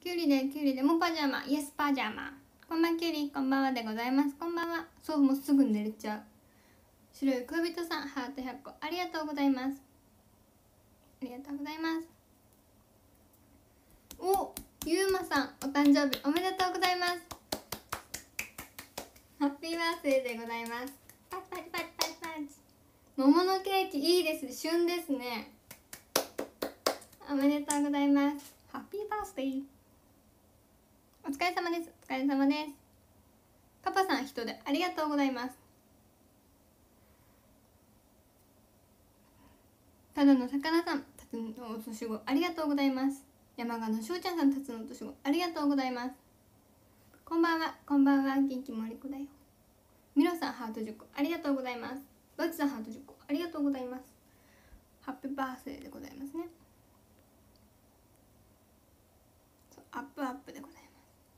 きゅうりでもうパジャマ、イエスパジャマ。こんばんきゅうり、こんばんはでございます。こんばんは。そう、もうすぐ寝れちゃう。白い恋人さん、ハート100個ありがとうございます。ありがとうございます。お、ゆうまさん、お誕生日おめでとうございます。ハッピーバースデーでございます。パチパチパチパチパチ。桃のケーキいいです。旬ですね。おめでとうございます。ハッピーバースデー。お疲れ様です。お疲れ様です。パパさん人でありがとうございます。ただの魚さん、たつのお年子ありがとうございます。山鹿のしょうちゃんさん、たつのお年子ありがとうございます。こんばんは、こんばんは、元気もりこだよ。ミロさんハート10個ありがとうございます。バチさんハート10個ありがとうございます。ハッピーバースデーでございますね。アップアップでございます。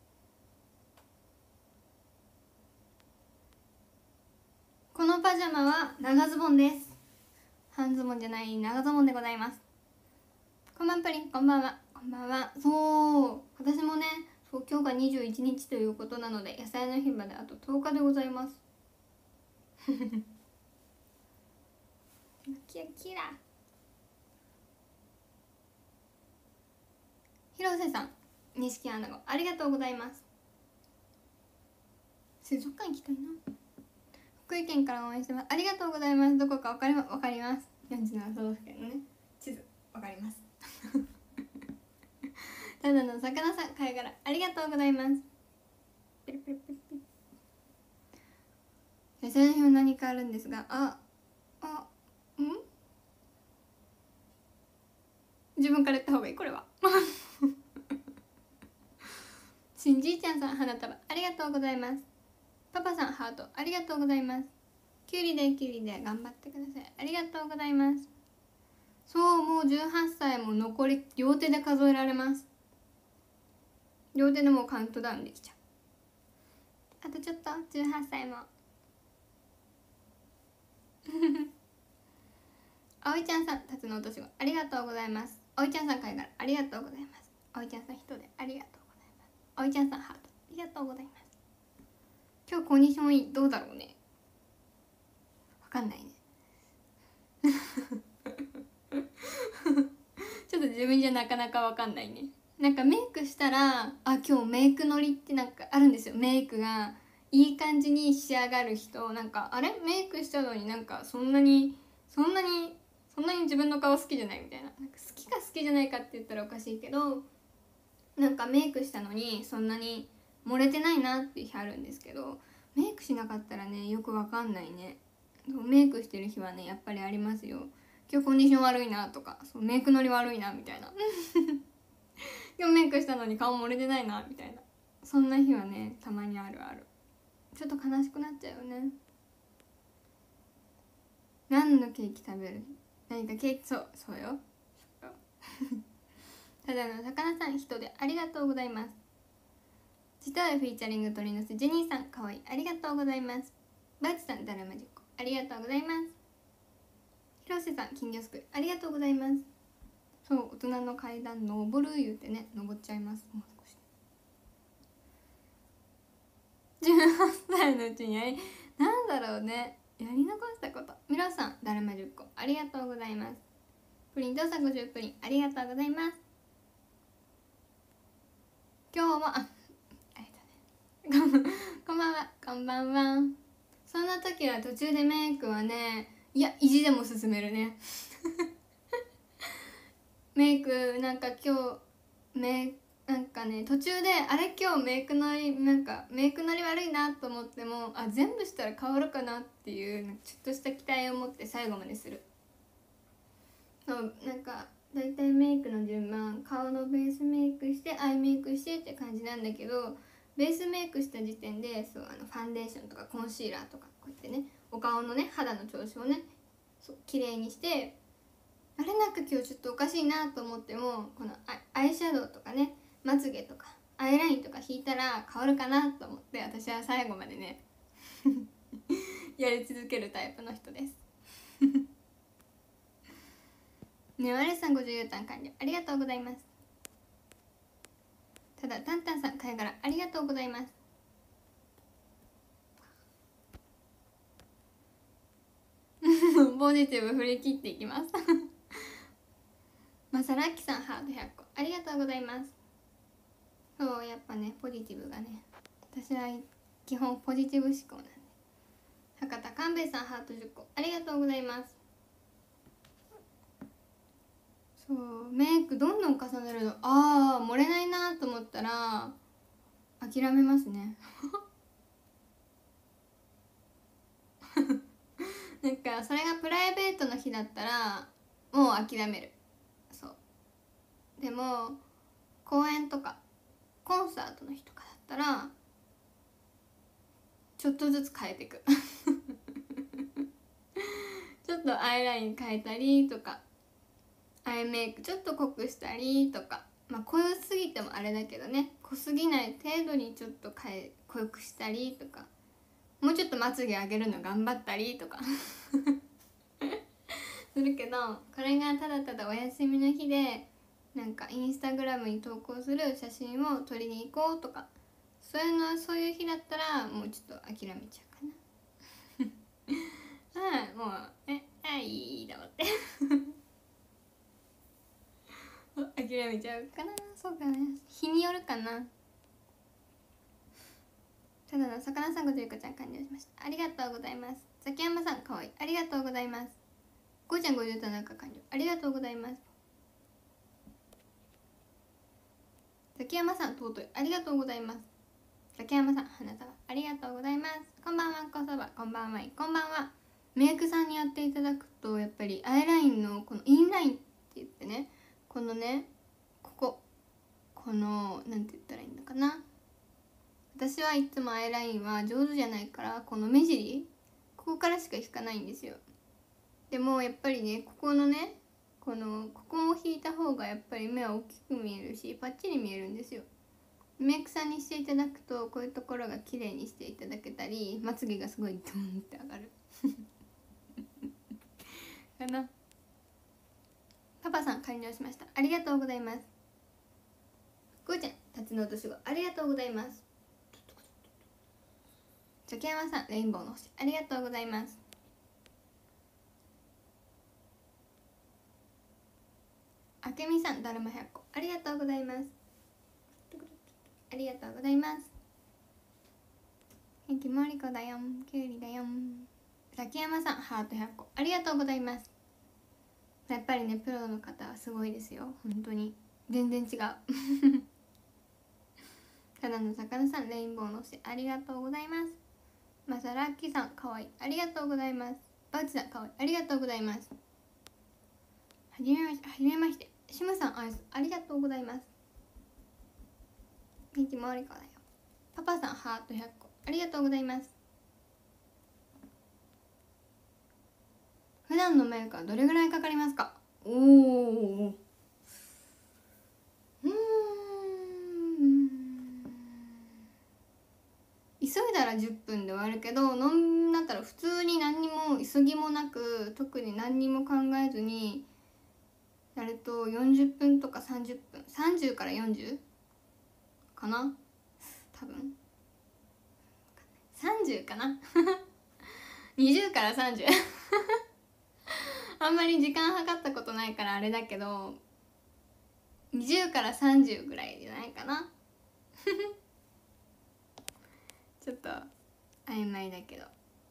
このパジャマは長ズボンです。半ズボンじゃない長ズボンでございます。こんばんプリン、こんばんは、こんばんは。そう、私もね、そう今日が21日ということなので野菜の日まであと10日でございます。キラキラ。広瀬さん、錦アナゴありがとうございます。水族館行きたいな。福井県から応援してます。ありがとうございます。どこかわかります。47都道府県のね地図わかります。ただの魚さん、貝殻ありがとうございます。ペリペリペリペリ。野菜の日は何かあるんですが、自分から言った方がいいこれは。しんじいちゃんさん、花束ありがとうございます。パパさんハートありがとうございます。きゅうりで頑張ってください。ありがとうございます。そう、もう18歳も残り両手で数えられます。両手でもうカウントダウンできちゃう。あとちょっと18歳も。あおいちゃんさん、たつのお年子ありがとうございます。あおいちゃんさん、貝殻ありがとうございます。あおいちゃんさん、人でありがとうございます。あおいちゃんさん、ハートありがとうございます。今日コンディションいい、どうだろうね。わかんないね。ちょっと自分じゃなかなかわかんないね。なんかメイクしたら、今日メイクのりってなんかあるんですよ。メイクがいい感じに仕上がる人、なんかメイクしたのになんかそんなに自分の顔好きじゃないみたいな、なんか好きか好きじゃないかって言ったらおかしいけど、なんかメイクしたのにそんなに漏れてないなっていう日あるんですけど、メイクしなかったらねよくわかんないね。メイクしてる日はねやっぱりありますよ。今日コンディション悪いなとか、そうメイクのり悪いなみたいな。今日メイクしたのに顔漏れてないなみたいな、そんな日はねたまにある。ちょっと悲しくなっちゃうよね。何のケーキ食べる？何かケーキ、そうよ。ただの魚さん、人でありがとうございます。実はフィーチャリング鳥の巣ジェニーさん、かわいいありがとうございます。バーチさん、だるま10個ありがとうございます。広瀬さん、金魚すくいありがとうございます。そう、大人の階段登る言うてね、登っちゃいます。もう少し18歳のうちになんだろうね、やり残したこと。ミラさん、だるま10個ありがとうございます。プリントさん50プリンありがとうございます。今日はこんばんは、こんばんは。そんな時は途中でメイクはね、意地でも進めるね。メイクなんか今日なんかね途中で今日メイクのり悪いなと思っても全部したら変わるかなっていうなんかちょっとした期待を持って最後までする。そうなんかだいたいメイクの順番、顔のベースメイクしてアイメイクしてって感じなんだけど、ベースメイクした時点でファンデーションとかコンシーラーとかこうやってねお顔のね肌の調子をね綺麗にして、なんか今日ちょっとおかしいなと思ってもこのアイシャドウとかねまつげとかアイラインとか引いたら変わるかなと思って、私は最後までねやり続けるタイプの人です。ねわれさん54単完了ありがとうございます。 ただタンタンさん貝殻ありがとうございます。ポジティブ振り切っていきます。まさらっきさんハート100個ありがとうございます。そうやっぱねポジティブがね、私は基本ポジティブ思考なんで。博多勘兵衛さんハート10個ありがとうございます。そうメイクどんどん重ねるの漏れないなと思ったら諦めますね。なんかそれがプライベートの日だったらもう諦める。そうでも公演とかコンサートの日とかだったらちょっとずつ変えていく。ちょっとアイライン変えたりとか、アイメイクちょっと濃くしたりとか、まあ濃すぎてもあれだけどね、濃すぎない程度にちょっと濃くしたりとか、もうちょっとまつげ上げるの頑張ったりとかするけど、これがただただお休みの日でなんかインスタグラムに投稿する写真を撮りに行こうとか、そういう日だったらもうちょっと諦めちゃうかな。もういいと思って諦めちゃうかな。そうかね、日によるかな。ただの魚さんごとゆかちゃん完了しました。ありがとうございます。ザキヤマさんかわいいありがとうございます。ごーちゃん50田中完了ありがとうございます。ザキヤマさん尊いありがとうございます。ザキヤマさん花束ありがとうございます。こんばんはこそば、こんばんはこんばんは。メイクさんにやっていただくとやっぱりアイラインのこのインラインって言ってね、このねこのなんて言ったらいいのかな、私はいつもアイラインは上手じゃないからこの目尻ここからしか引かないんですよ。でもやっぱりねここのねここも引いた方がやっぱり目は大きく見えるしパッチリ見えるんですよ。メイクさんにしていただくとこういうところが綺麗にしていただけたり、まつげがすごいドンって上がるかな。パパさん完了しましたありがとうございます。ごーちゃん辰の年子ありがとうございます。竹山さんレインボーの星ありがとうございます。あけみさんだるま100個ありがとうございます。ありがとうございます。元気もりこだよんきゅうりだよん。竹山さんハート100個ありがとうございます。やっぱりねプロの方はすごいですよ本当に、全然違うただの魚さんレインボーの星ありがとうございます。まさらっきさんかわいいありがとうございます。バウチさんかわいいありがとうございます。はじめましてシムさんアイスありがとうございます。元気もりこだよ。パパさんハート100個ありがとうございます。普段のメイクはどれぐらいかかりますか？急いだら10分で終わるけど、なんだったら普通に何にも急ぎもなく特に何にも考えずにやると40分とか30分、30から40かな多分30かな20から30あんまり時間計ったことないからあれだけど20から30ぐらいじゃないかなちょっと曖昧だけど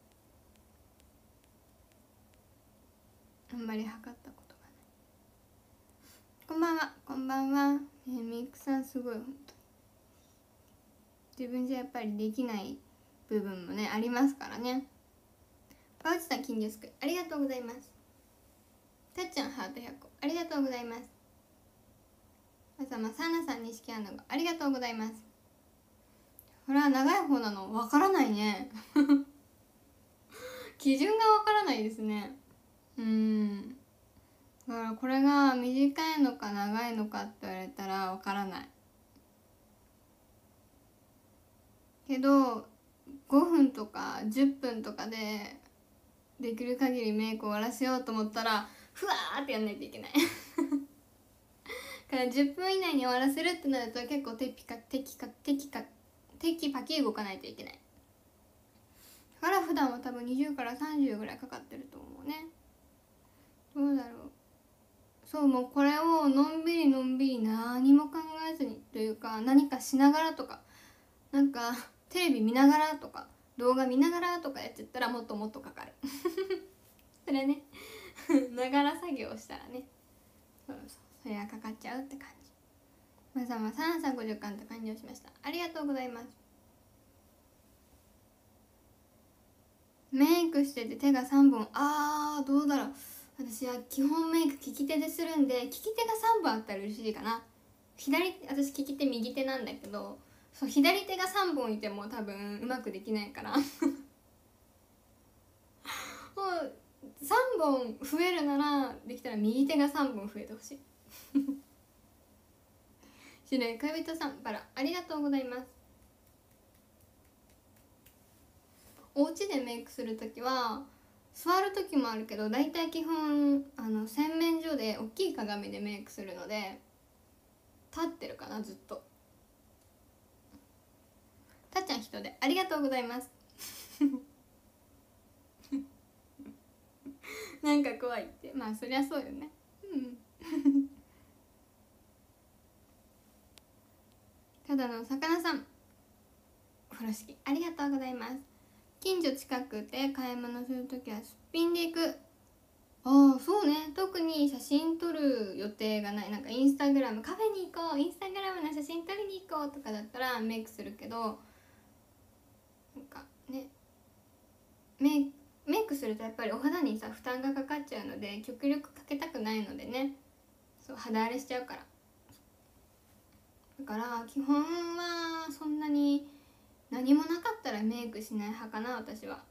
あんまり測ったことがない。こんばんはこんばんは。メイクさんすごい本当に自分じゃやっぱりできない部分もねありますからね。パウチさん金魚すくいありがとうございます。たっちゃんハート100個ありがとうございます。まさまさなさん錦アナゴありがとうございます。これは長い方なのわからないね基準がわからないですね。だからこれが短いのか長いのかって言われたらわからないけど5分とか10分とかでできる限りメイク終わらせようと思ったらふわーってやんないといけないから10分以内に終わらせるってなると結構テキパキ動かないといけないから普段は多分20から30ぐらいかかってると思うね。どうだろう。そうもうこれをのんびりのんびり何も考えずにというか何かしながらとかなんかテレビ見ながらとか動画見ながらとかやっちゃったらもっともっとかかるそれねながら作業したらねそれはかかっちゃうって感じ。まさまさんさん50巻と完了しました。ありがとうございます。メイクしてて手が3本どうだろう。私は基本メイク利き手でするんで利き手が3本あったら嬉しいかな。私利き手右手なんだけどそう左手が3本いても多分うまくできないからもう3本増えるならできたら右手が3本増えてほしい白い恋人さんバラありがとうございます。お家でメイクするときは座るときもあるけどだいたい基本洗面所で大きい鏡でメイクするので立ってるかなずっと。たっちゃん人でありがとうございますなんか怖いってまあそりゃそうよねただの魚さん風呂敷ありがとうございます。近所近くで買い物するときはすっぴんで行く。そうね。特に写真撮る予定がないなんかインスタグラムカフェに行こうインスタグラムの写真撮りに行こうとかだったらメイクするけどなんかねメイクするとやっぱりお肌にさ負担がかかっちゃうので極力かけたくないのでねそう肌荒れしちゃうからだから基本はそんなに何もなかったらメイクしない派かな私は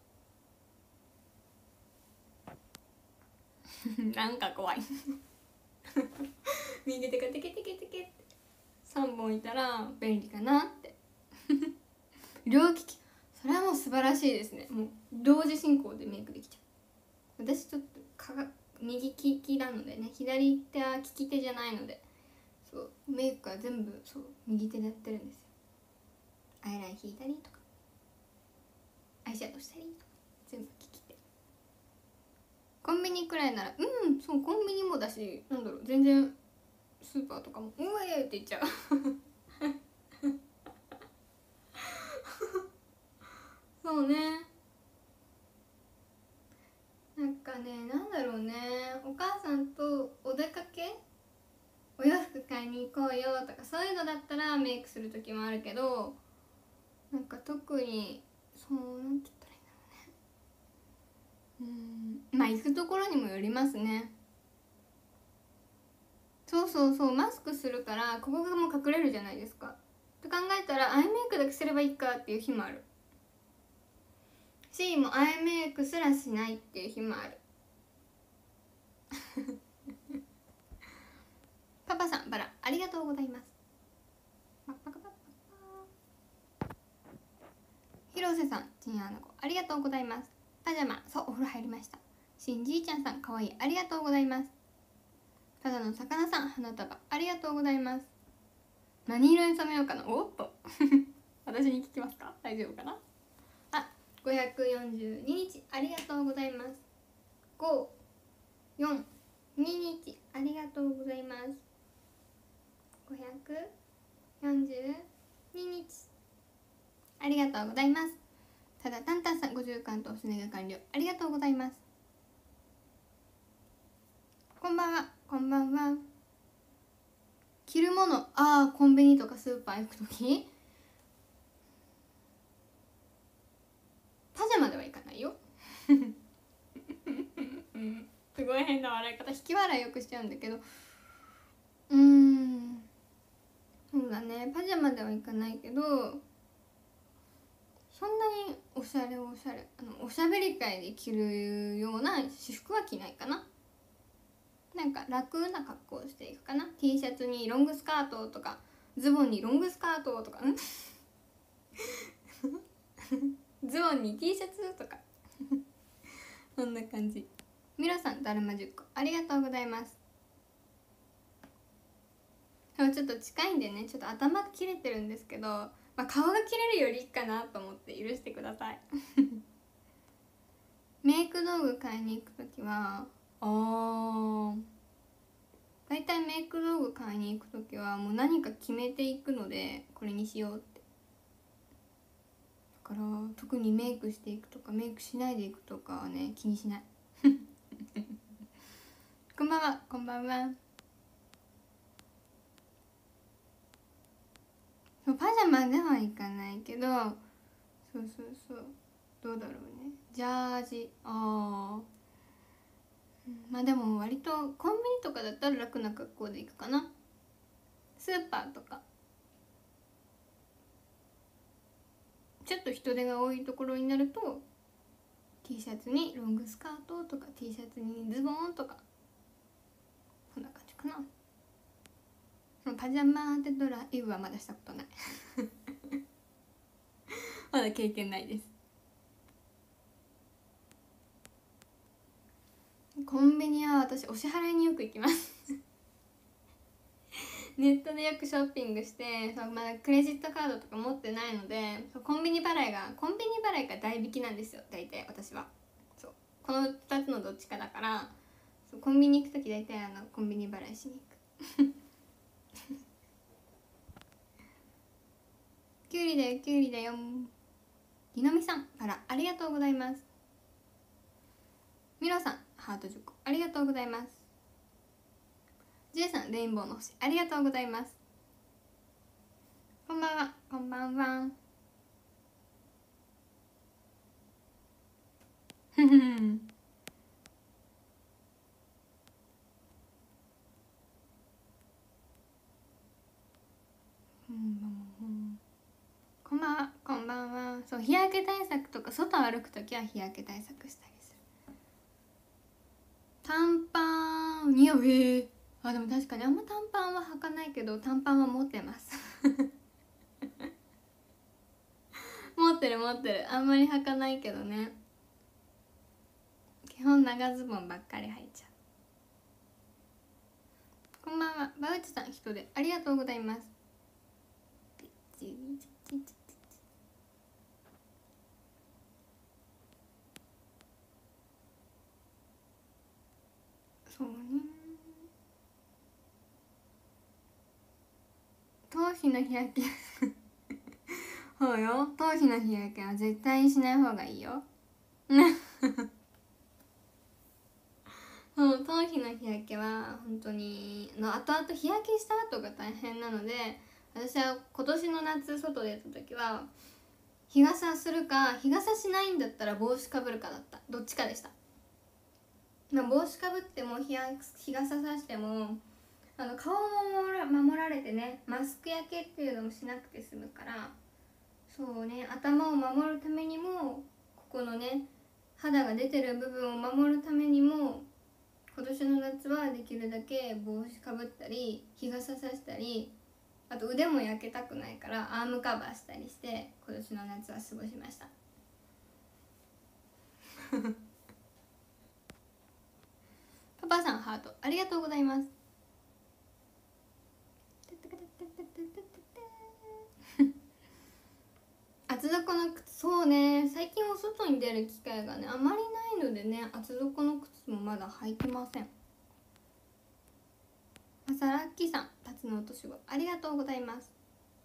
なんか怖い右手がテケテケテケって3本いたら便利かなって両利きそれはもう素晴らしいですね。もう同時進行でメイクできちゃう。私ちょっと右利きなのでね左手は利き手じゃないのでそうメイクは全部そう右手でやってるんですよ。アイライン引いたりとかアイシャドウしたりとか全部利き手。コンビニくらいならそうコンビニもだしなんだろう全然スーパーとかもうえーって言っちゃうそうねなんかねなんだろうねお母さんとお出かけお洋服買いに行こうよとかそういうのだったらメイクする時もあるけどなんか特にそうなんて言ったらいいんだろうねまあ行くところにもよりますね。そうマスクするからここがもう隠れるじゃないですかと考えたらアイメイクだけすればいいかっていう日もあるしもうアイメイクすらしないっていう日もあるパパさんバラありがとうございます。パパパパパ広瀬さんチンアナゴありがとうございます。パジャマそうお風呂入りました。しんじいちゃんさんかわいいありがとうございます。ただの魚さん花束ありがとうございます。何色に染めようかなおっと私に聞きますか大丈夫かな542日ありがとうございます。542日ありがとうございます。542日ありがとうございます。ただタンタンさん50巻とおすねが完了ありがとうございます。こんばんはこんばんは。着るものコンビニとかスーパー行くときパジャマではいかないよすごい変な笑い方引き笑いよくしちゃうんだけどそうだねパジャマではいかないけどそんなにおしゃれおしゃべり会で着るような私服は着ないかな。なんか楽な格好をしていくかな。 T シャツにロングスカートとかズボンにロングスカートとかズボンに T シャツとかそんな感じ。ミラさんだるま10個ありがとうございます。 でもちょっと近いんでね、ちょっと頭が切れてるんですけど、まあ、顔が切れるよりいいかなと思って許してくださいメイク道具買いに行く時は大体メイク道具買いに行く時はもう何か決めていくので、これにしようって。だから特にメイクしていくとかメイクしないでいくとかはね気にしないこんばんは、こんばんは。そうパジャマではいかないけど、そうそうそう、どうだろうね、ジャージ、まあでも割とコンビニとかだったら楽な格好で行くかな。スーパーとかちょっと人手が多いところになると T シャツにロングスカートとか T シャツにズボンとか、そんな感じかな。パジャマでドライブはまだしたことないまだ経験ないです。コンビニは私お支払いによく行きますネットでよくショッピングして、まだクレジットカードとか持ってないので、コンビニ払いが代引きなんですよ大体私は。そうこの2つのどっちかだから、コンビニ行く時大体コンビニ払いしに行くきゅうりだよきゅうりだよ。りのみさんからありがとうございます。みろさんハート10個ありがとうございます。ジェイさんレインボーの星ありがとうございます。こんばんは、こんばんはふふんこんばんは、こんばんは。そう日焼け対策とか外歩くときは日焼け対策したりする。短パン似合う。でも確かにあんま短パンは履かないけど短パンは持ってます持ってる持ってる、あんまり履かないけどね。基本長ズボンばっかり履いちゃう。こんばんは、バウチさん人でありがとうございます。そうね、頭皮の日焼けそうよ、頭皮の日焼けは絶対にしない方がいいよそう頭皮の日焼けは本当に後々日焼けした後が大変なので、私は今年の夏外出た時は日傘するか、日傘しないんだったら帽子かぶるかだった。どっちかでした。帽子かぶっても日傘さしても顔も守られてね、マスク焼けっていうのもしなくて済むから、そうね、頭を守るためにもここのね肌が出てる部分を守るためにも今年の夏はできるだけ帽子かぶったり日傘さしたり、あと腕も焼けたくないからアームカバーしたりして今年の夏は過ごしましたパパさんハートありがとうございます。厚底の靴、そうね、最近お外に出る機会がねあまりないのでね、厚底の靴もまだ履いてません。まさラッキーさんタツノオトシゴありがとうございます。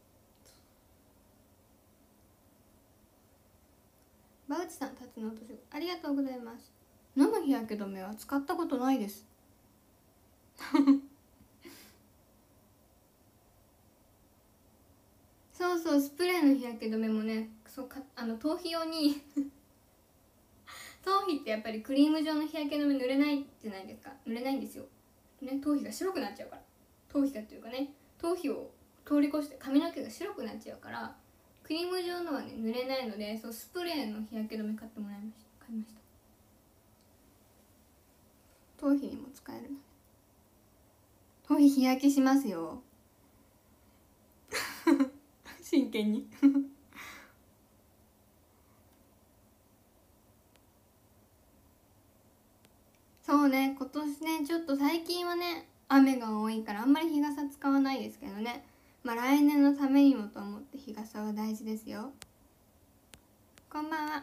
バウチさんタツノオトシゴありがとうございます。飲む日焼け止めは使ったことないですそうそう、スプレーの日焼け止めもね、そうか頭皮用に頭皮ってやっぱりクリーム状の日焼け止め塗れないじゃないですか。塗れないんですよ、ね、頭皮が白くなっちゃうから。頭皮がっていうかね、頭皮を通り越して髪の毛が白くなっちゃうから、クリーム状のはね塗れないので、そうスプレーの日焼け止め買ってもらいました。買いました。頭皮にも使えるので。頭皮日焼けしますよ真剣にそうね、今年ねちょっと最近はね雨が多いからあんまり日傘使わないですけどね。まあ来年のためにもと思って日傘は大事ですよ。こんばんは。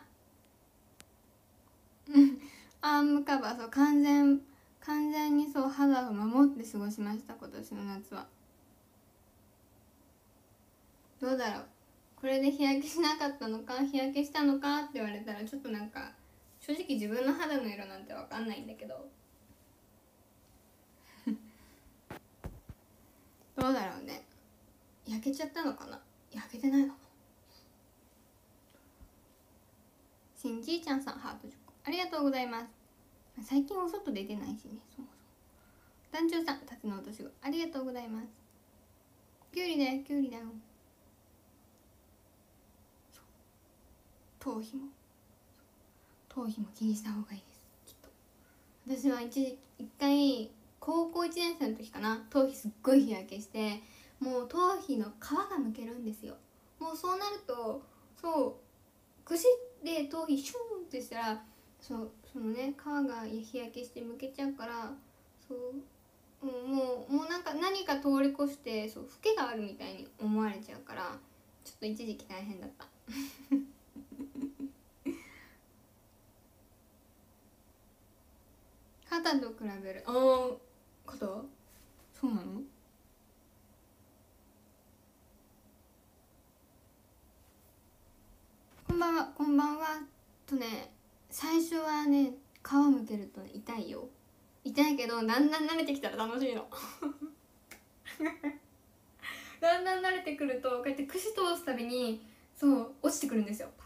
アームカバー、そう、完全にそう肌を守って過ごしました今年の夏は。どうだろう、これで日焼けしなかったのか日焼けしたのかって言われたらちょっとなんか正直自分の肌の色なんて分かんないんだけどどうだろうね。焼けちゃったのかな、焼けてないのかな。しんじいちゃんさんハート10個ありがとうございます。最近お外出てないしね、そもそも。団長さんタツノオトシゴありがとうございます。キュウリだよキュウリだよ。頭皮も気にした方がいいです、きっと。私は一回高校1年生の時かな、頭皮すっごい日焼けしてもう頭皮の皮がむけるんですよ。もうそうなるとそう串で頭皮シューンってしたらそのね皮が日焼けしてむけちゃうから、そうもうなんか何か通り越してそう老けがあるみたいに思われちゃうから、ちょっと一時期大変だった肩と比べる。肩そうなの。こんばんはこんばんは。とね、最初はね皮むけると、ね、痛いよ。痛いけどだんだん慣れてきたら楽しいのだんだん慣れてくるとこうやって串通すたびにそう落ちてくるんですよ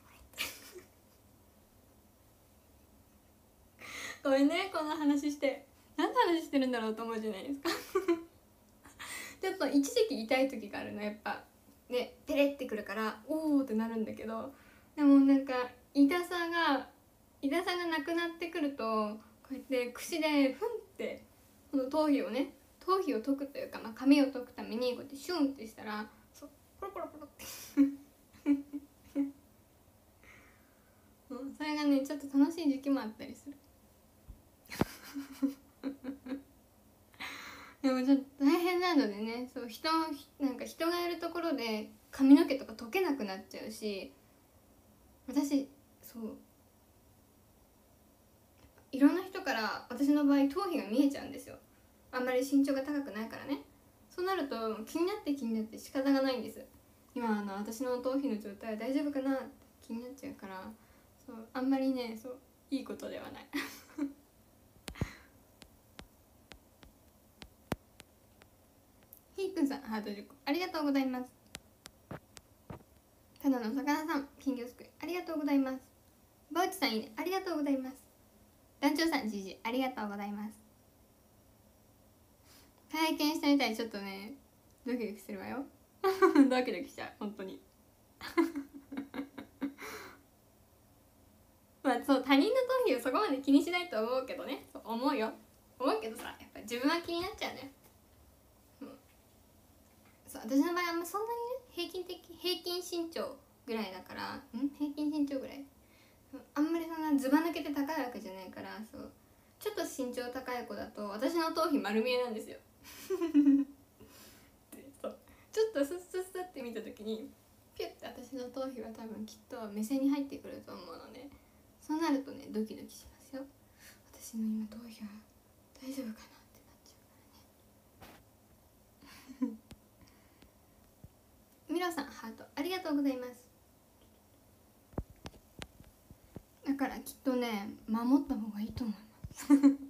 ごめんねこんな話して、何の話してるんだろうと思うじゃないですかちょっと一時期痛い時があるの、やっぱねテレってくるからおーってなるんだけど、でもなんか痛さがなくなってくるとこうやって串でふんってこの頭皮を解くというか、まあ、髪を解くためにこうやってシュンってしたらそうポロポロポロってそれがねちょっと楽しい時期もあったりするでもちょっと大変なのでね、そうなんか人がいるところで髪の毛とか溶けなくなっちゃうし、私そういろんな人から私の場合頭皮が見えちゃうんですよ。あんまり身長が高くないからね。そうなると気になって仕方がないんです。今私の頭皮の状態大丈夫かなって気になっちゃうから、そうあんまりねそういいことではないひーくんさんハート10個ありがとうございます。ただの魚さん金魚すくいありがとうございます。バウチさんいいねありがとうございます。団長さんじじありがとうございます。体験してみたい。ちょっとねドキドキするわよドキドキしちゃう本当にまあそう他人の頭皮をそこまで気にしないと思うけどね、そう思うけどさ、やっぱ自分は気になっちゃうね。そう私の場合あんまそんなにね平均身長ぐらいだから平均身長ぐらいあんまりそんなずば抜けて高いわけじゃないから、そうちょっと身長高い子だと私の頭皮丸見えなんですよでそうちょっとスッスッスッって見た時にピュッて私の頭皮は多分きっと目線に入ってくると思うので、そうなるとねドキドキしますよ。私の今頭皮は大丈夫かなってなっちゃうからねミロさんハートありがとうございます。だからきっとね守った方がいいと思います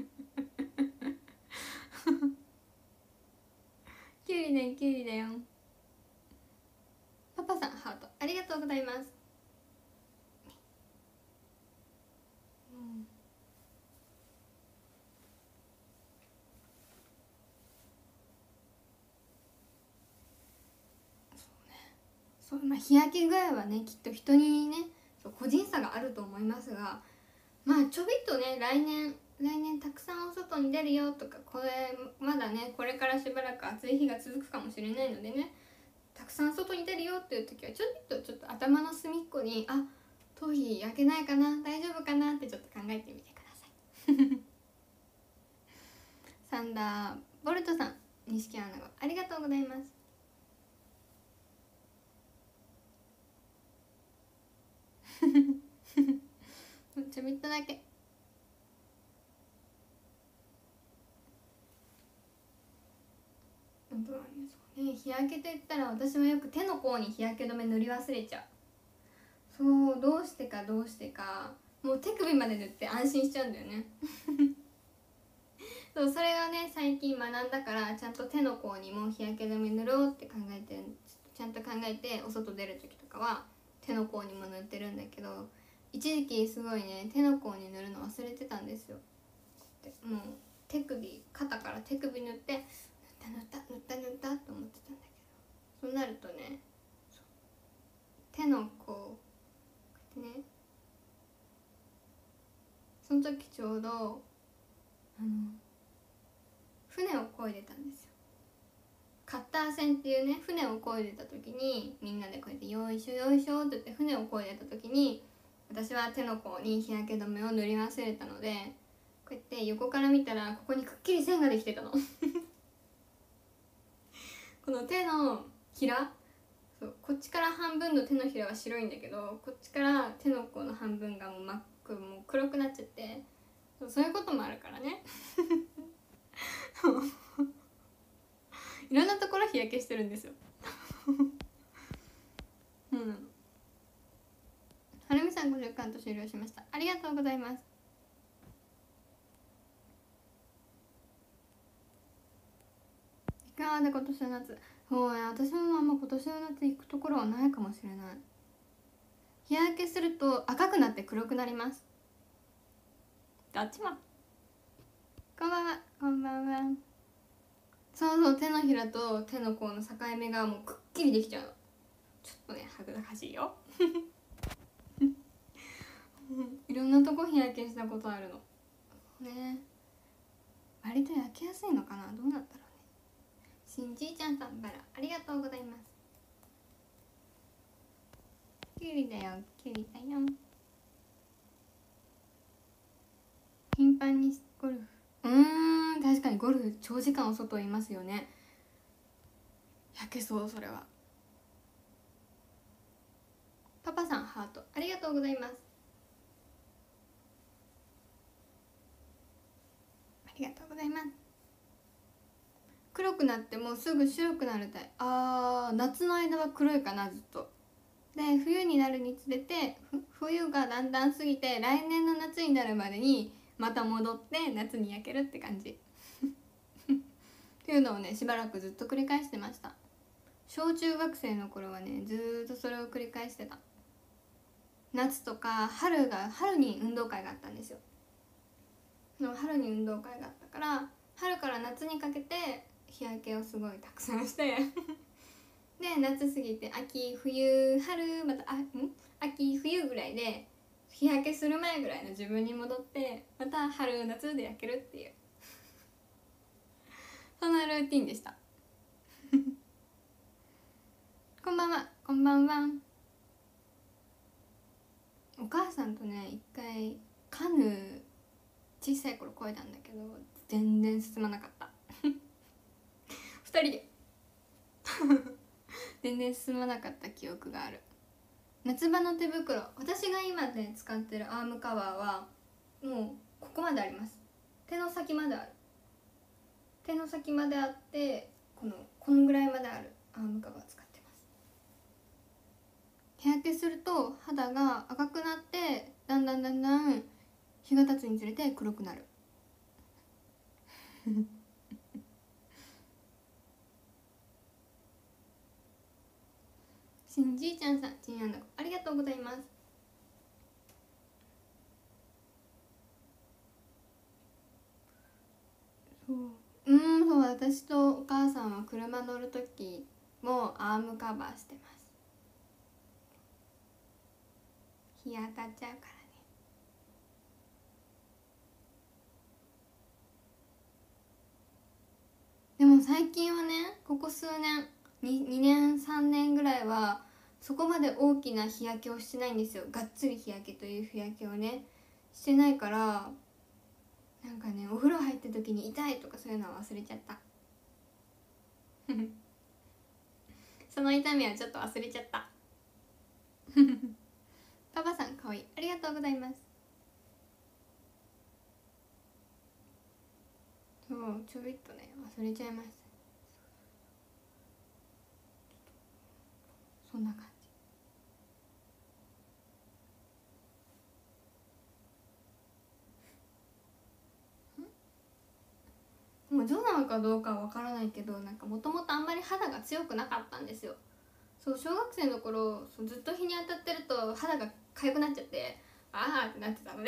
キュウリだよ。パパさんハートありがとうございます。そうまあ、日焼け具合はねきっと人にね個人差があると思いますが、まあちょびっとね来年たくさんお外に出るよとか、これまだねこれからしばらく暑い日が続くかもしれないのでね、たくさん外に出るよっていう時はちょっと頭の隅っこに頭皮焼けないかな大丈夫かなってちょっと考えてみてくださいサンダーボルトさん、錦アナゴありがとうございます。ちょびっとだけ。あとはね、そうね、日焼けといったら私はよく手の甲に日焼け止め塗り忘れちゃう。そう、どうしてかもう手首まで塗って安心しちゃうんだよね。そう、それがね最近学んだから、ちゃんと手の甲にも日焼け止め塗ろうって考えて、ちゃんと考えてお外出る時とかは手の甲にも塗ってるんだけど、一時期すごいね手の甲に塗るの忘れてたんですよ。でもう手首、肩から手首塗って塗ったと思ってたんだけど、そうなるとね、手の甲こうやってね、その時ちょうど船を漕いでたんですよ。カッター船っていうね船を漕いでた時に、みんなでこうやってよいしょよいしょって言って船を漕いでた時に、私は手の甲に日焼け止めを塗り忘れたので、こうやって横から見たらここにくっきり線ができてたの。この手のひら、そう、こっちから半分の手のひらは白いんだけど、こっちから手の甲の半分がもう真っ黒、もう黒くなっちゃって、そういうこともあるからね。いろんなところ日焼けしてるんですよ。うん。はるみさん50カウント終了しました。ありがとうございます。いかがで今年の夏。そうね、私もあんま今年の夏行くところはないかもしれない。日焼けすると赤くなって黒くなります。どっちも。こんばんは、こんばんは。そうそう、手のひらと手の甲の境目がもうくっきりできちゃうの。ちょっとね恥ずかしいよ。いろんなとこ日焼けしたことあるのね。割と焼けやすいのかな、どうなんだろうね。しんじいちゃんさんからありがとうございます。キュウリだよ、キュウリだよ。頻繁にゴルフ、確かにゴルフ長時間お外いますよね。焼けそう、それは。パパさんハートありがとうございます。ありがとうございます。黒くなってもすぐ白くなるタイプ。夏の間は黒いかな、ずっと。で冬になるにつれて冬がだんだん過ぎて、来年の夏になるまでにまた戻って夏に焼けるって感じ。っていうのをねしばらくずっと繰り返してました。小中学生の頃はねずっとそれを繰り返してた。夏とか春に運動会があったんですよ。春に運動会があったから、春から夏にかけて日焼けをすごいたくさんしてで夏過ぎて秋冬春また秋冬ぐらいで日焼けする前ぐらいの自分に戻って、また春夏で焼けるっていうそんなルーティンでした。こんばんは、こんばんは。お母さんとね一回カヌー小さい頃漕いだんだけど全然進まなかった。二人で全然進まなかった記憶がある。夏場の手袋、私が今で使ってるアームカバーはもうここまであります。手の先まである。手の先まであって、このぐらいまであるアームカバー使ってます。日焼けすると肌が赤くなって、だんだん日が経つにつれて黒くなる。しんじいちゃんさん、ちんやんだこありがとうございます。そう、私とお母さんは車乗るときもアームカバーしてます。日当たっちゃうからね。でも最近はね、ここ数年2年3年ぐらいはそこまで大きな日焼けをしてないんですよ。がっつり日焼けという日焼けをねしてないから、なんかねお風呂入った時に痛いとかそういうのは忘れちゃった。 その痛みはちょっと忘れちゃったパパさんかわいい、ありがとうございます。そうちょびっとね忘れちゃいました。そんな感じ。もうどうなのかどうかはわからないけど、なんかもともとあんまり肌が強くなかったんですよ。そう小学生の頃そうずっと日に当たってると肌が痒くなっちゃってあーってなってたので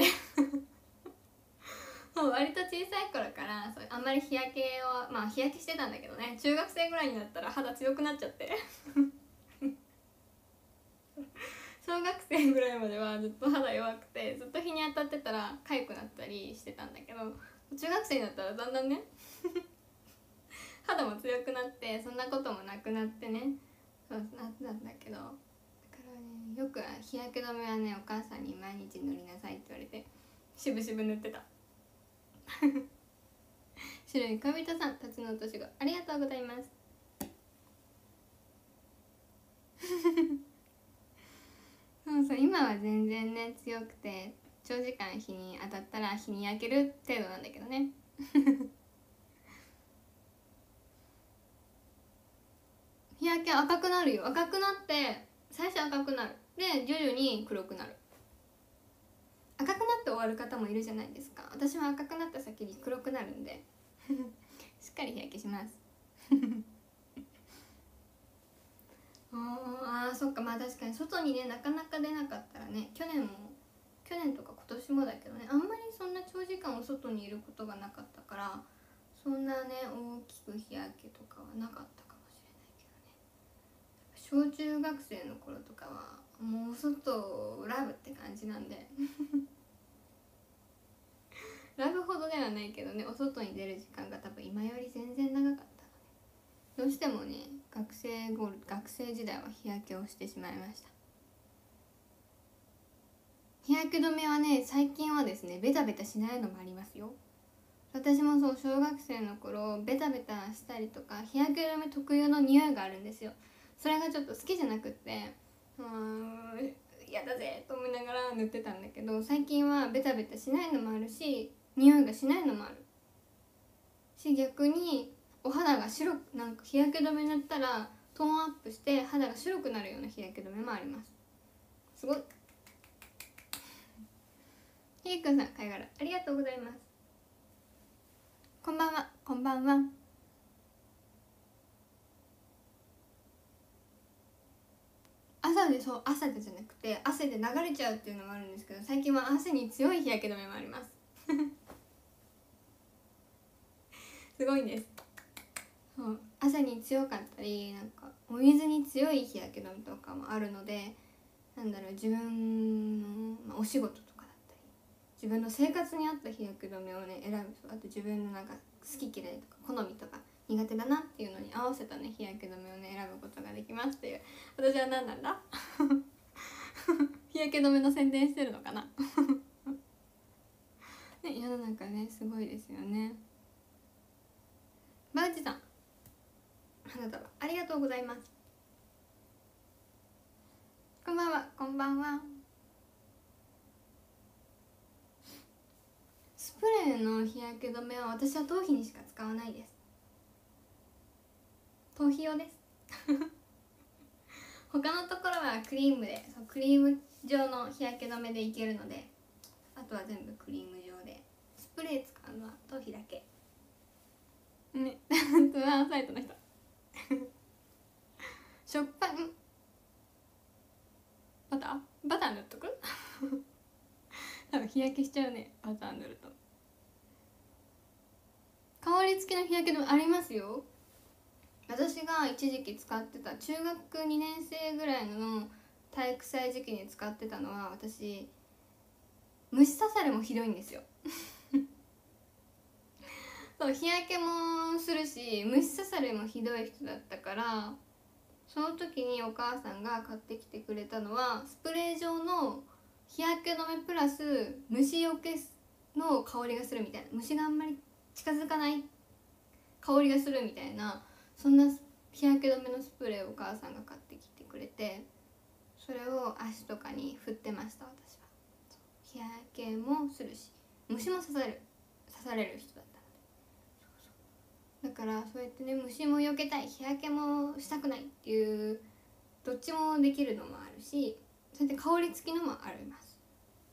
そう割と小さい頃からそうあんまり日焼けをまあ日焼けしてたんだけどね、中学生ぐらいになったら肌強くなっちゃって小学生ぐらいまではずっと肌弱くてずっと日に当たってたら痒くなったりしてたんだけど、中学生になったらだんだんね肌も強くなってそんなこともなくなってね、そうなったんだけど、だからねよく日焼け止めはねお母さんに毎日塗りなさいって言われてしぶしぶ塗ってた白い恋人さん、辰の落とし子ありがとうございますそうそう今は全然ね強くて長時間日に当たったら日に焼ける程度なんだけどね日焼け赤くなるよ。赤くなって最初赤くなるで徐々に黒くなる。赤くなって終わる方もいるじゃないですか。私は赤くなった先に黒くなるんでしっかり日焼けしますあーそっか、まあ確かに外にねなかなか出なかったらね、去年とか今年もだけどね、あんまりそんな長時間お外にいることがなかったから、そんなね大きく日焼けとかはなかったかもしれないけどね。小中学生の頃とかはもう外ラブって感じなんでラブほどではないけどね、お外に出る時間が多分今より全然長かったので、どうしてもね学生時代は日焼けをしてしまいました。日焼け止めはね最近はですねベタベタしないのもありますよ。私もそう小学生の頃ベタベタしたりとか日焼け止め特有の匂いがあるんですよ。それがちょっと好きじゃなくって嫌だぜと思いながら塗ってたんだけど、最近はベタベタしないのもあるし匂いがしないのもあるし、逆にお肌が白くなんか日焼け止め塗ったらトーンアップして肌が白くなるような日焼け止めもあります。すごいひいくんさん貝殻ありがとうございます。こんばんはこんばんは。朝でじゃなくて汗で流れちゃうっていうのもあるんですけど、最近は汗に強い日焼け止めもありますすごいんです。そう汗に強かったりなんかお水に強い日焼け止めとかもあるので、なんだろう自分の、お仕事とかだったり自分の生活に合った日焼け止めをね選ぶ。あと自分のなんか好き嫌いとか好みとか苦手だなっていうのに合わせたね日焼け止めをね選ぶことができますっていう。私は何なんだ日焼け止めの宣伝してるのかなね、世の中ねすごいですよね。バウチさん花束ありがとうございます。こんばんはこんばんは。スプレーの日焼け止めは私は頭皮にしか使わないです。頭皮用です他のところはクリームでクリーム状の日焼け止めでいけるので、あとは全部クリーム状で、スプレー使うのは頭皮だけねツアーサイトの人食パンバター塗っとく多分日焼けしちゃうねバター塗ると。香り付きの日焼け止めありますよ。私が一時期使ってた中学2年生ぐらいの体育祭時期に使ってたのは、私虫刺されもひどいんですよそう日焼けもするし虫刺されもひどい人だったから、その時にお母さんが買ってきてくれたのはスプレー状の日焼け止めプラス虫よけの香りがするみたいな、虫があんまり近づかない香りがするみたいな、そんなス日焼け止めのスプレーをお母さんが買ってきてくれて、それを足とかに振ってました。私は日焼けもするし虫も刺される人だったので、だからそうやってね、虫も避けたい、日焼けもしたくないっていうどっちもできるのもあるし、そうやって香り付きのもあります。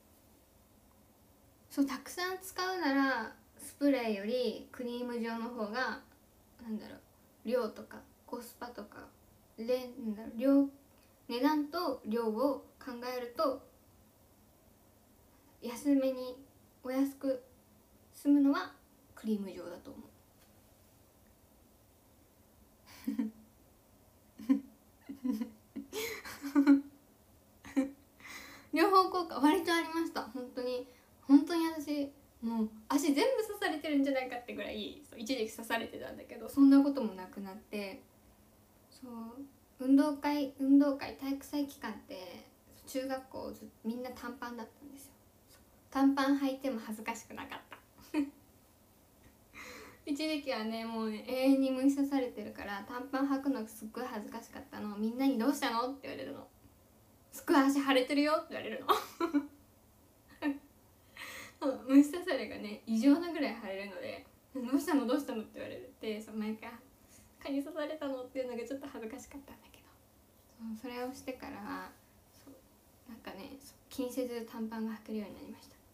そう、たくさん使うならスプレーよりクリーム状の方がなんだろう、量とかコスパとかなんだろう、値段と量を考えると安めにお安く済むのはクリーム状だと思う。両方効果割とありました。本当に私もう足全部刺されてるんじゃないかってぐらい一時期刺されてたんだけど、そんなこともなくなって、そう、運動会体育祭期間って中学校みんな短パンだったんですよ。短パン履いても恥ずかしくなかった一時期はね、もうね、永遠に虫刺されてるから短パン履くのすっごい恥ずかしかったの。みんなに「どうしたの?」って言われるの。すっごい足腫れてるよって言われるの虫刺されがね異常なぐらい腫れるので「どうしたの?」って言われて、毎回「蚊に刺されたの?」っていうのがちょっと恥ずかしかったんだけど、それをしてからはなんかね、気にせず短パンが履けるようになりました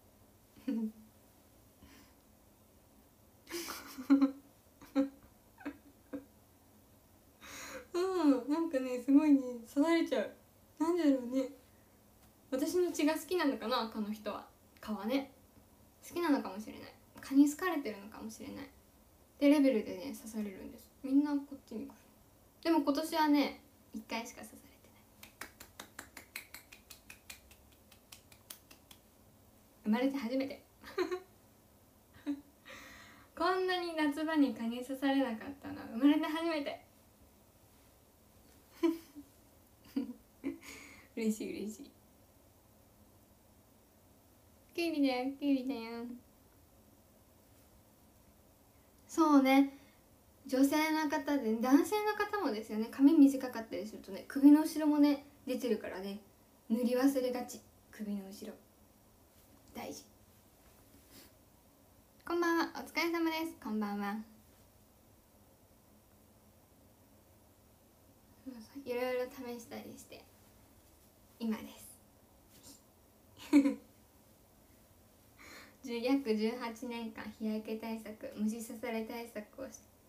なんかね、すごいね、刺されちゃう。なんでだろうね。私の血が好きなのかな、蚊の人は。蚊はね、好きなのかもしれない。蚊に好かれてるのかもしれないってレベルでね、刺されるんです。みんなこっちに来る。でも今年はね、1回しか刺されてない。生まれて初めてこんなに夏場に蚊に刺されなかったのは生まれて初めて嬉しい。キュウリだよ。そうね、女性の方で男性の方もですよね。髪短かったりするとね、首の後ろもね出てるからね、塗り忘れがち。首の後ろ大事。こんばんは、お疲れ様です。こんばんは。いろいろ試したりして今です約18年間日焼け対策、虫刺され対策を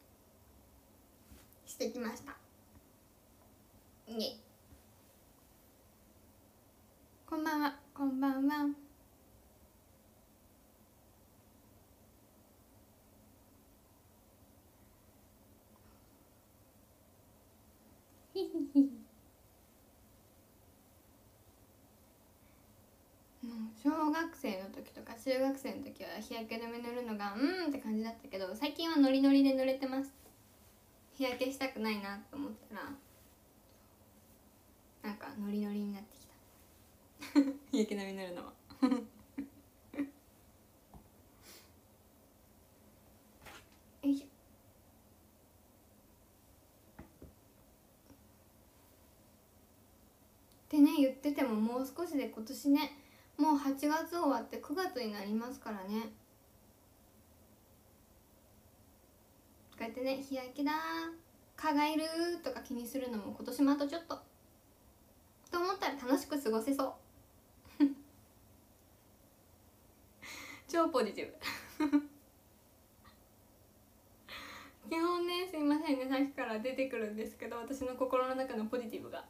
してきました。こんばんは。小学生の時とか中学生の時は日焼け止め塗るのがって感じだったけど、最近はノリノリで塗れてます。日焼けしたくないなと思ったらなんかノリノリになってきた日焼け止め塗るのはよいしょ。ってね言っててももう少しで今年ね、もう8月終わって9月になりますからね。こうやってね、日焼けだ蚊がいるとか気にするのも今年もあとちょっとと思ったら楽しく過ごせそう超ポジティブ基本ね、すいませんね、さっきから出てくるんですけど、私の心の中のポジティブが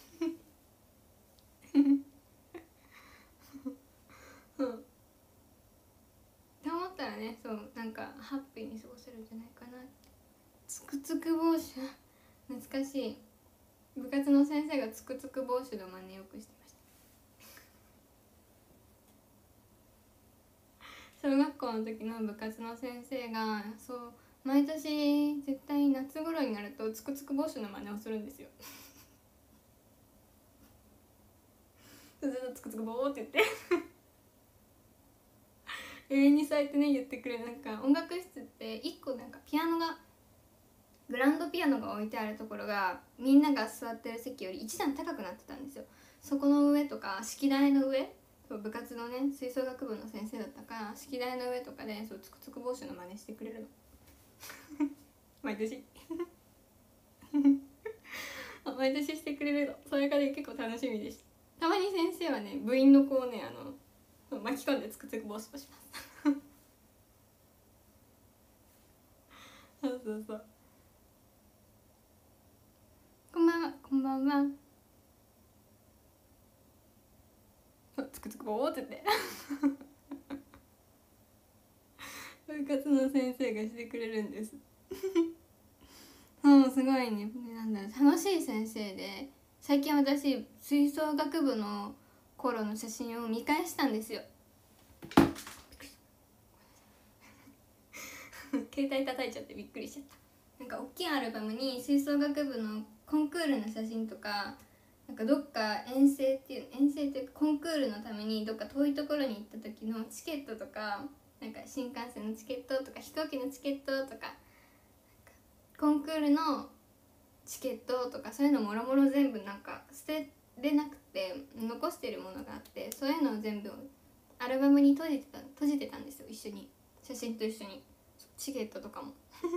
って思ったらね、そうなんかハッピーに過ごせるんじゃないかなって。つくつく帽子懐かしい。部活の先生がつくつく帽子の真似よくしてました。小学校の時の部活の先生がそう毎年絶対夏頃になるとつくつく帽子の真似をするんですよずっとつくつくぼーって言って永遠にそうやってね言ってくれる。なんか音楽室って1個なんかピアノがグランドピアノが置いてあるところがみんなが座ってる席より一段高くなってたんですよ。そこの上とか式台の上、部活のね吹奏楽部の先生だったから式台の上とかでそうつくつく帽子の真似してくれるの毎年毎年してくれるの。それから結構楽しみでした。たまに先生はね部員の子をね巻き込んでつくつく帽子をしますそうそうそう。こんばんは、こんばんは。つくつくぼーって言って部活の先生がしてくれるんですそう、すごいね、なんだろう、楽しい先生で、最近私吹奏楽部の頃の写真を見返したんですよ携帯叩いちゃってびっくりしちゃった。なんか大きいアルバムに吹奏楽部のコンクールの写真とか、なんかどっか遠征っていうかコンクールのためにどっか遠いところに行った時のチケットとか、なんか新幹線のチケットとか飛行機のチケットとか、コンクールのチケットとかそういうのもろもろ全部なんか捨てれなくて残してるものがあって、そういうのを全部アルバムに閉じてたんですよ。一緒に写真と一緒にチケットとかも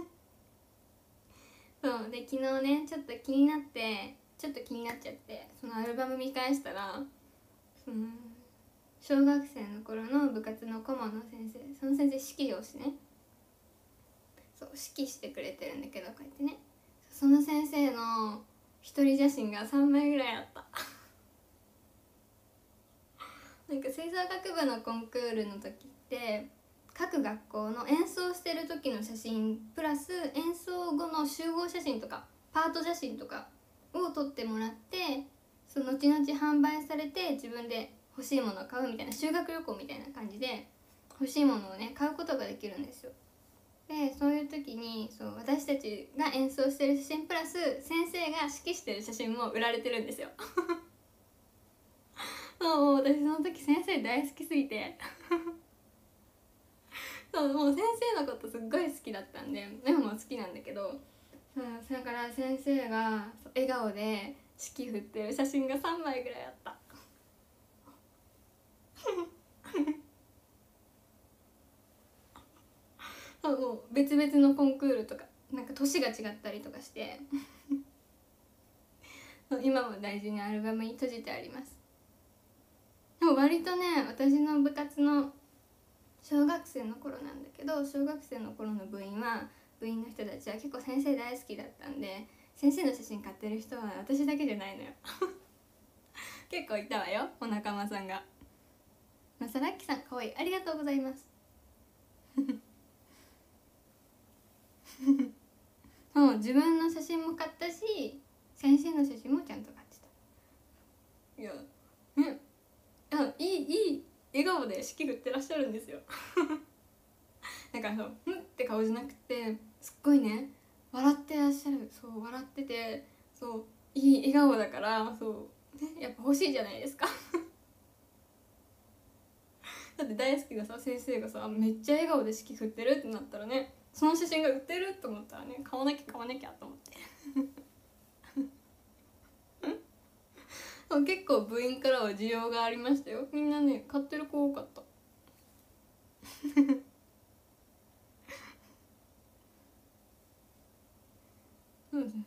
そうで、昨日ねちょっと気になっちゃって、そのアルバム見返したら、その小学生の頃の部活の顧問の先生、その先生指揮をしてね、そう指揮してくれてるんだけど、こうやってね、その先生の一人写真が3枚ぐらいあったなんか吹奏楽部のコンクールの時って各学校の演奏してる時の写真プラス演奏後の集合写真とかパート写真とかを撮ってもらって、その後々販売されて自分で欲しいものを買うみたいな、修学旅行みたいな感じで欲しいものをね買うことができるんですよ。でそういう時に私たちが演奏してる写真プラス先生が指揮してる写真も売られてるんですよもう私その時先生大好きすぎてそうもう先生のことすっごい好きだったんで、今も好きなんだけど、だから先生が笑顔で指揮振ってる写真が3枚ぐらいあったそうもう別々のコンクールとかなんか年が違ったりとかして今も大事にアルバムに閉じてあります。でも割とね私の部活の小学生の頃なんだけど、小学生の頃の部員の人たちは結構先生大好きだったんで、先生の写真買ってる人は私だけじゃないのよ結構いたわよ、お仲間さんが。まさらっきさんかわいい、ありがとうございますそう自分の写真も買ったし先生の写真もちゃんと買ってた。いやね、いい笑顔で指揮振ってらっしゃるんですよなんかって顔じゃなくてすっごいね笑ってらっしゃる。そう笑ってて、そういい笑顔だから、そうねやっぱ欲しいじゃないですかだって大好きな先生がめっちゃ笑顔で指揮振ってるってなったらね、その写真が売ってると思ったらね、買わなきゃと思って結構部員からは需要がありましたよ。みんなね買ってる子多かったそうですね。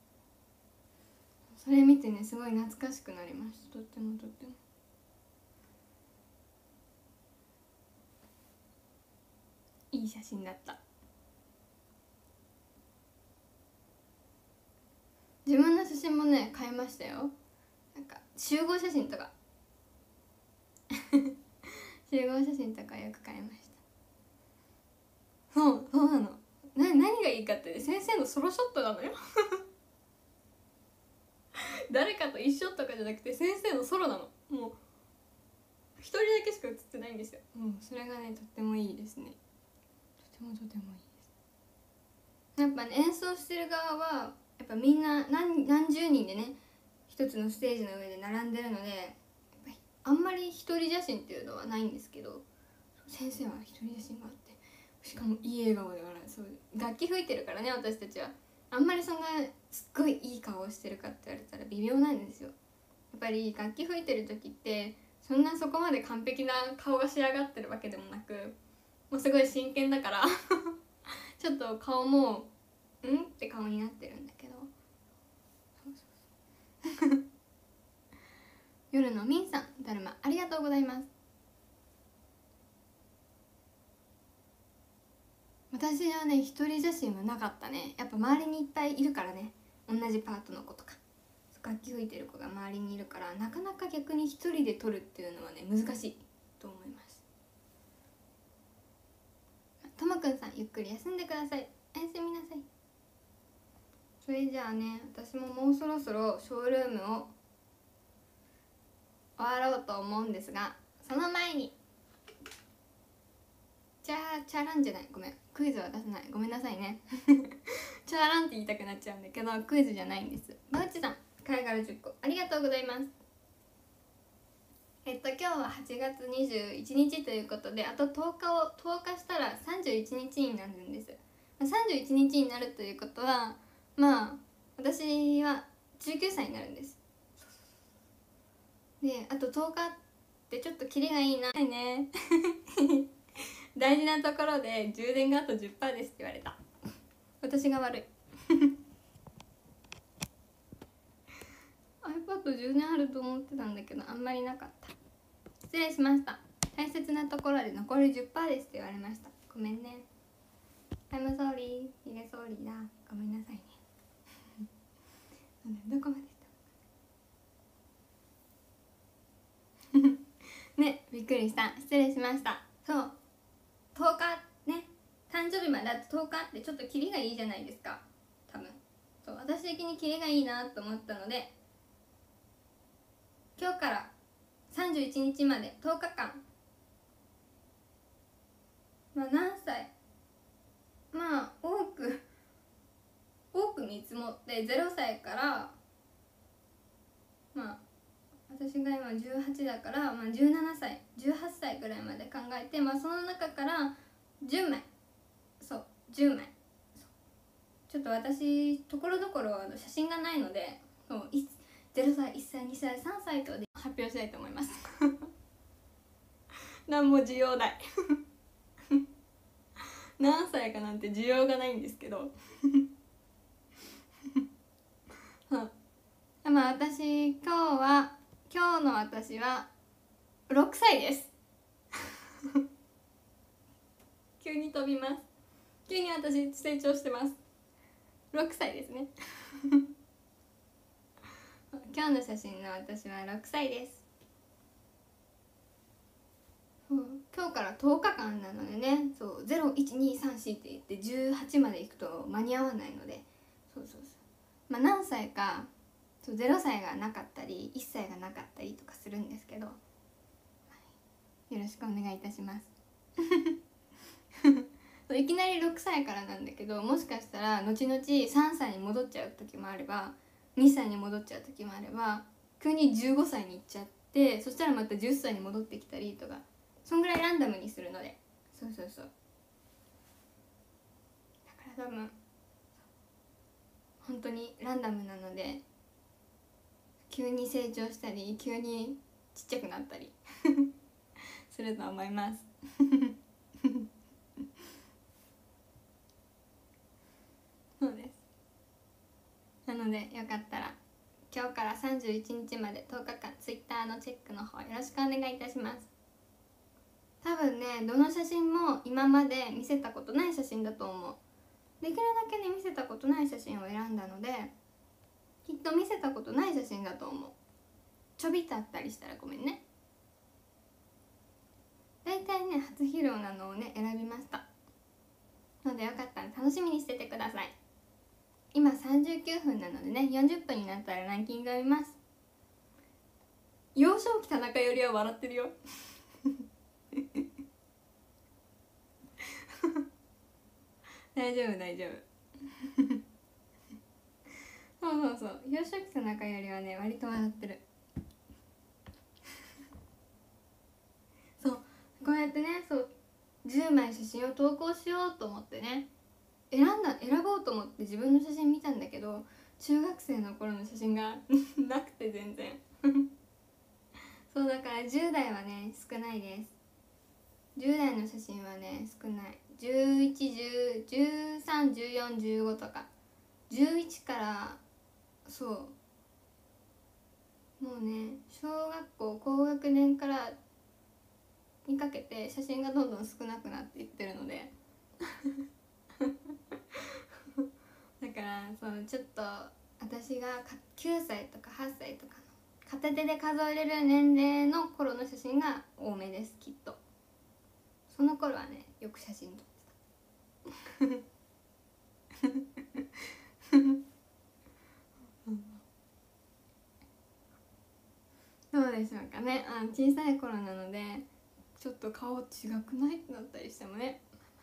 それ見てねすごい懐かしくなりました。とってもいい写真だった。自分の写真もね買いましたよ。なんか集合写真とか集合写真とかよく買いました。そうなの。何がいいかって先生のソロショットなのよ誰かと一緒とかじゃなくて先生のソロなの。もう一人だけしか写ってないんですよ。それがねとってもいいですね。とてもいいです。やっぱね演奏してる側はやっぱみんな何十人でね一つのステージの上で並んでるので、あんまり一人写真っていうのはないんですけど、先生は一人写真があって、しかもいい笑顔で笑う。そう楽器吹いてるからね私たちは。 あんまりそんなすっごいいい顔をしてるかって言われたら微妙なんですよ。やっぱり楽器吹いてる時ってそこまで完璧な顔が仕上がってるわけでもなく、もうすごい真剣だからちょっと顔もんって顔になってるんだけど、夜のみんさん、だるまありがとうございます。私はね、一人写真はなかったね。やっぱ周りにいっぱいいるからね、同じパートの子とか楽器吹いてる子が周りにいるから、なかなか逆に一人で撮るっていうのはね、難しいと思います。ともくんさん、ゆっくり休んでください。おやすみなさい。それじゃあね、私ももうそろそろショールームを終わろうと思うんですが、その前にチャーランじゃない、ごめん、クイズは出せない、ごめんなさいねチャーランって言いたくなっちゃうんだけど、クイズじゃないんです。バウチさん、貝殻10個ありがとうございます。今日は8月21日ということで、あと10日したら31日になるんです。31日になるということは、まあ私は19歳になるんです。で、あと10日ってちょっとキリがいいなね大事なところで充電があと 10% ですって言われた。私が悪いiPad 充電あると思ってたんだけど、あんまりなかった。失礼しました。大切なところで残り 10% ですって言われました。ごめんね。 I'm sorry。 ひげソーリーだ、ごめんなさいねどこまでしたね、びっくりした。失礼しました。そう、10日ね、誕生日まであと10日ってちょっとキリがいいじゃないですか、多分。そう、私的にキリがいいなと思ったので、今日から31日まで10日間、まあ何歳、まあ多く見積もって0歳から、まあ私が今18だから、まあ、17歳18歳ぐらいまで考えて、まあその中から10枚、そう10枚、ちょっと私ところどころ写真がないので、そう0歳1歳2歳3歳とで発表したいと思います何も需要ない何歳かなんて需要がないんですけどまあ今日の私は6歳です急に飛びます。急に私成長してます。6歳ですね今日の写真の私は6歳です。今日から10日間なのでね、そう01234って言って18まで行くと間に合わないので、そうまあ何歳か、そう0歳がなかったり1歳がなかったりとかするんですけど、よろしくお願いいたしますいきなり6歳からなんだけど、もしかしたら後々3歳に戻っちゃう時もあれば2歳に戻っちゃう時もあれば、急に15歳に行っちゃって、そしたらまた10歳に戻ってきたりとか、そんぐらいランダムにするので、そうだから多分本当にランダムなので、急に成長したり急にちっちゃくなったりすると思いますそうです。なのでよかったら今日から31日まで10日間 Twitter のチェックの方よろしくお願いいたします。多分ね、どの写真も今まで見せたことない写真だと思う。できるだけね、見せたことない写真を選んだので、きっと見せたことない写真だと思う。ちょびっとあったりしたらごめんね。だいたいね、初披露なのをね選びましたので、よかったら楽しみにしててください。今39分なのでね、40分になったらランキングを見ます。幼少期田中よりは笑ってるよ大丈夫そう幼少期田中よりはね割と笑ってるそう、こうやってね、そう10枚写真を投稿しようと思ってね選ぼうと思って自分の写真見たんだけど、中学生の頃の写真がなくて全然そうだから10代はね少ないです。10代の写真はね少ない。1110131415とか11から、そうもうね小学校高学年からにかけて写真がどんどん少なくなっていってるのでだからちょっと私が9歳とか8歳とかの片手で数えれる年齢の頃の写真が多めです、きっと。その頃はねよく写真撮ってたどうでしょうかね。小さい頃なのでちょっと顔違くないってなったりしてもね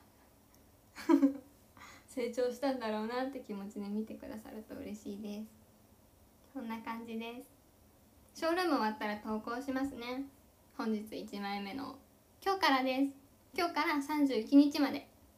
成長したんだろうなって気持ちで見てくださると嬉しいです。そんな感じです。ショールーム終わったら投稿しますね。本日1枚目の今日からです。今日から31日ま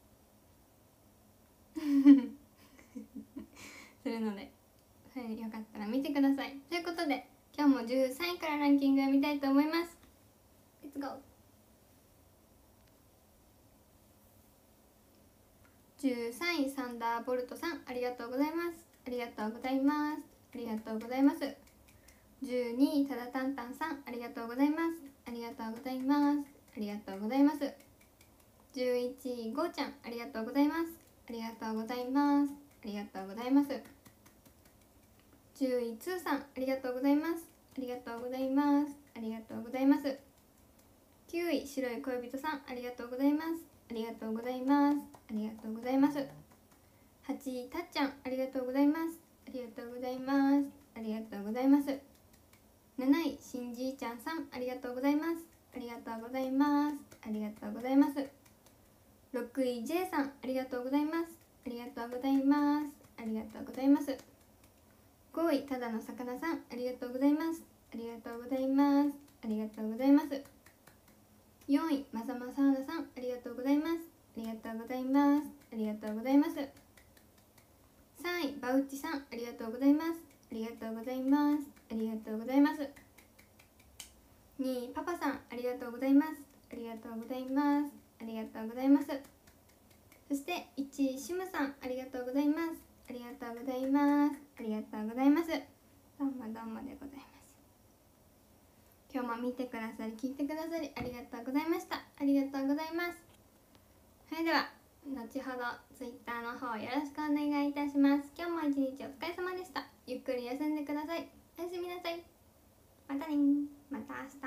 でするので、それよかったら見てください。ということで今日も13位からランキングを見たいと思います。レッツゴー。13位サンダーボルトさん、ありがとうございます。ありがとうございます。ありがとうございます。12位ただたんたんさん、ありがとうございます。ありがとうございます。ありがとうございます。11位ごーちゃん、ありがとうございます。ありがとうございます。ありがとうございます。10位つーさん、ありがとうございます。ありがとうございます。ありがとうございます。9位白い恋人さん、ありがとうございます。ありがとうございます。ありがとうございます。8位たっちゃん、ありがとうございます。ありがとうございます。ありがとうございます。7位しんじいちゃんさん、ありがとうございます。ありがとうございます。ありがとうございます。6位 J さん、ありがとうございます。ありがとうございます。ありがとうございます。5位ただの魚さん、ありがとうございます。ありがとうございます。ありがとうございます。4位まさまさーなさん、ありがとうございます。ありがとうございます。ありがとうございます。3位バウッチさん、ありがとうございます。ありがとうございます。ありがとうございます。2位パパさん、ありがとうございます。ありがとうございます。ありがとうございます。そして1位シムさん、ありがとうございます。ありがとうございます。ありがとうございます。どうもどうもでございます。今日も見てくださり聞いてくださりありがとうございました。ありがとうございます。それでは後ほど Twitter の方よろしくお願いいたします。今日も一日お疲れ様でした。ゆっくり休んでください。おやすみなさい。またね。また明日。